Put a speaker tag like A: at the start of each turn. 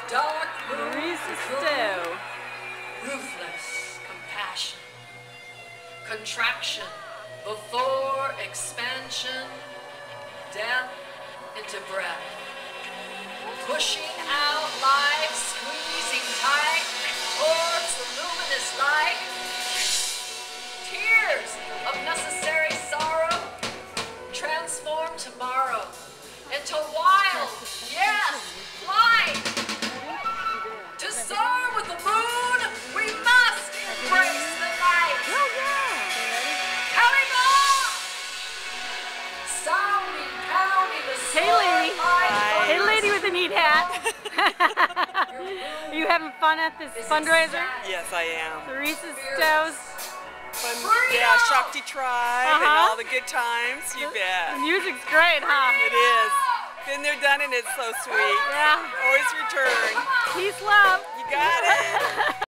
A: dark moon,
B: Larisa Stow.
A: ruthless compassion, contraction before expansion, death into breath, pushing out life, squeezing tight towards the luminous light, tears of necessary sorrow transform tomorrow into wild, yes, flight. To soar with the moon, we must embrace the night. Coming on! Sounding, pounding the
B: Hey, lady.
A: sword.
B: Hey, lady with the neat hat. Are you having fun at this fundraiser?
C: Yes, I am.
B: Larisa Stow's.
C: Yeah, Shakti Tribe and all the good times. You bet.
B: The music's great, huh?
C: It is. Been there, done it. It's so sweet.
B: Yeah.
C: Always return.